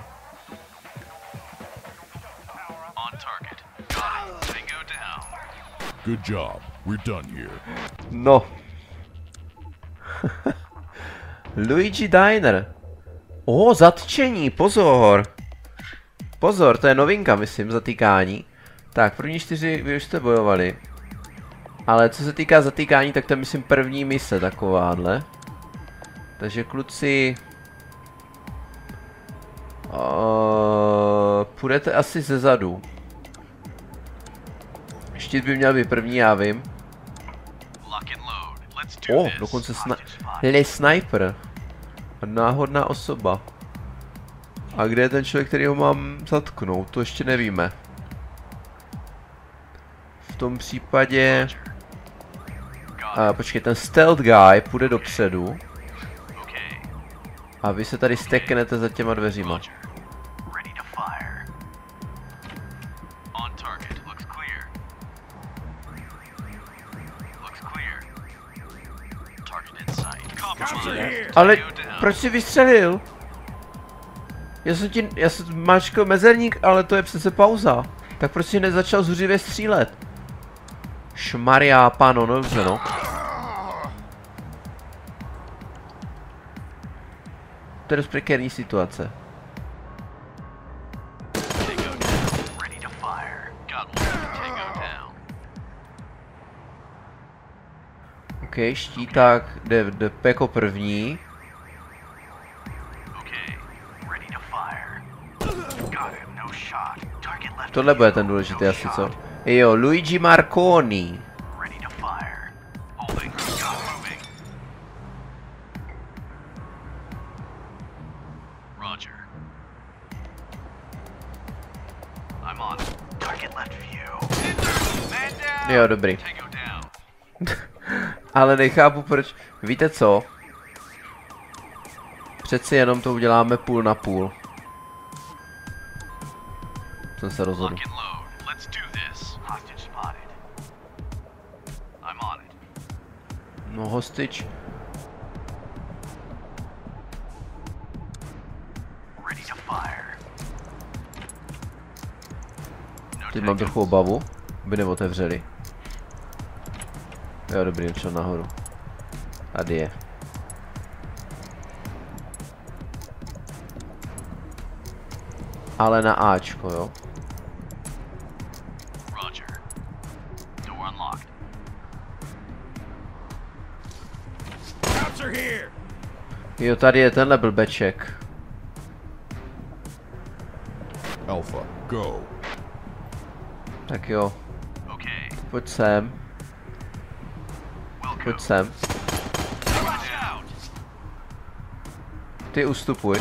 On target. Got it. Tango down. Good job. We're done here. No. Luigi Diner. O, zatčení, pozor. Pozor, to je novinka, myslím, zatýkání. Tak, první čtyři vy už jste bojovali. Ale co se týká zatýkání, tak to je, myslím, první mise takováhle. Takže kluci... Uh, půjdete asi ze zadu. Štít by měl být první, já vím. O, oh, dokonce sna je sniper. Náhodná osoba. A kde je ten člověk, který ho mám zatknout? To ještě nevíme. V tom případě... A, počkej, ten stealth guy půjde dopředu. A vy se tady steknete za těma dveřima. Ale proč jsi vystřelil? Já jsem ti, já jsem mačkal mezerník, ale to je přece pauza. Tak proč jsi nezačal zuřivě střílet? Šmaria, páno, no dobře no. To je dost prekérní situace. OK, štíták jde, jde jako první. Tohle bude ten důležitý asi, co? Jo, Luigi Marconi. Jo, dobrý. Ale nechápu proč. Víte co? Přeci jenom to uděláme půl na půl. Jsem se rozhodl. No hostage. Teď mám trochu obavu, aby neotevřeli. Jo, dobrý, odšel nahoru. Tady je. Ale na Ačko, jo. Jo, tady je tenhle blbeček. Alpha, go. Tak jo. Pojď sem. Pojď sem. Ty ustupuj.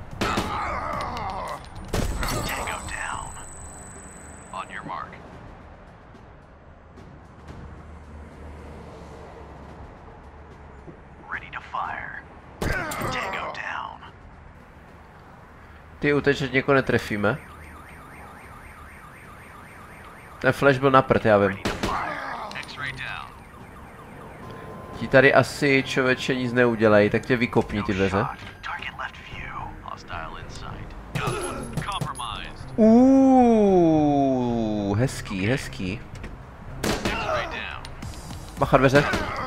Ty utečet někoho netrefíme. Ten flash byl na prd, já vím. Ti tady asi člověče nic neudělají, tak tě vykopni ty dveře. Uuuu, hezký, hezký. Bacha dveře.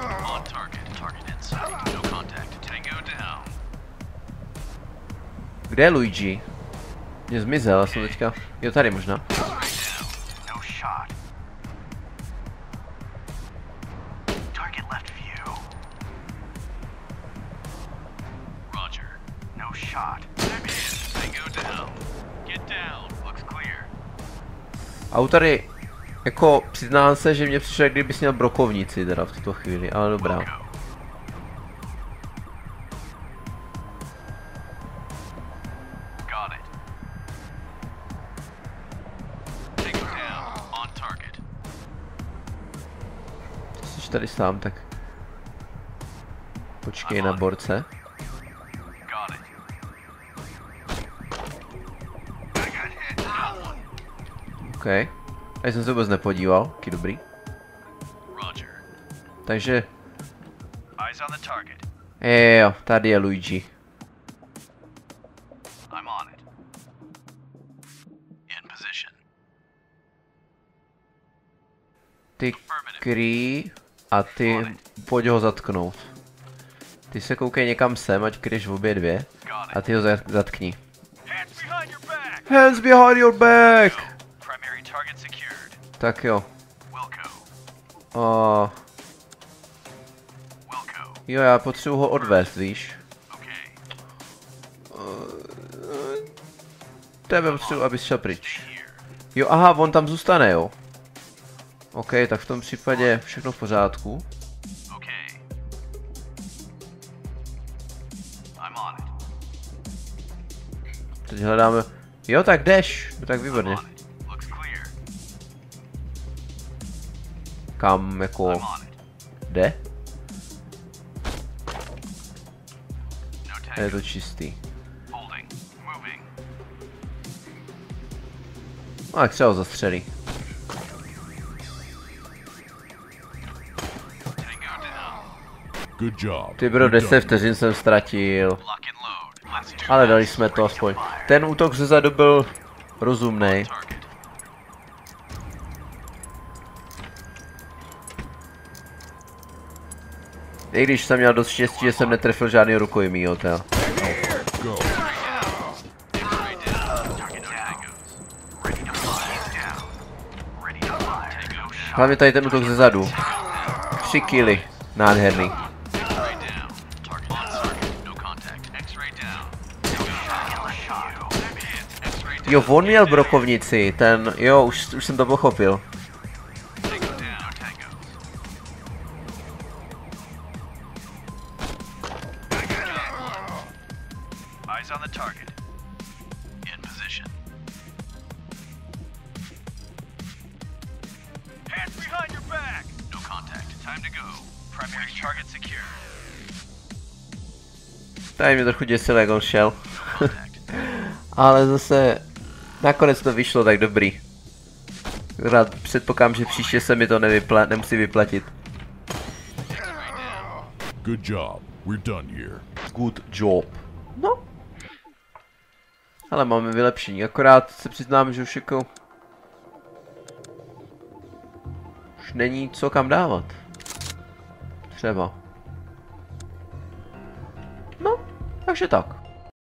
Kde je Luigi? Mě zmizel, já jsem teďka... Jo, tady možná. A tady, jako přiznám se, že mě přišlo, kdybys měl brokovnici teda v tuto chvíli, ale dobrá. Ty jsi tady sám, tak počkej na borce. OK. Já jsem se vůbec nepodíval, taky dobrý. Takže... Jo, tady je Luigi. Ty kryj a ty pojď ho zatknout. Ty se koukej někam sem, ať kryješ v obě dvě. A ty ho zatkni. Hands behind your back! Tak jo. Uh, jo, já potřebuji ho odvést, víš. Uh, tebe potřebuji, abys šel pryč. Jo, aha, on tam zůstane, jo. OK, tak v tom případě všechno v pořádku. Okay. I'm on it. Teď hledáme... Jo, tak jdeš. No tak výborně. On it. Looks clear. Kam jako... I'm on it. Jde? No Je tango. to čistý. Holding. Moving. No, tak třeba ho zastřelí. Tango down. Good job. Ty bro, We're deset done. vteřin jsem ztratil. Lock and load. Let's do Ale dali jsme to aspoň. Ten útok zezadu byl rozumnej. target. I když jsem měl dost štěstí, že jsem netrefil žádný rukojmího, teda. Go. X-ray down. Target tangos. Ready to fly. Down. Ready to fire. Tango shot. Hlavně tady ten útok zezadu. Tři killy. Nádherný. X-ray down. Target on target. No contact. X-ray down. Tango shot. I'm hit. X-ray down. Jo, on měl brokovnici, ten, jo, už, už jsem to pochopil. Tango down. Tango. Eyes on the target. In position. Hands behind your back. No contact. Time to go. Primary target secure. Tady mě trochu děsil, jak on šel. Contact. Ale zase, nakonec to vyšlo tak dobrý. Rád předpokládám, že příště se mi to nevypla nemusí vyplatit. X-ray down. Good job. We're done here. Good job. No. Ale máme vylepšení, akorát se přiznám, že už jako... Už není co kam dávat. Třeba. No, takže tak.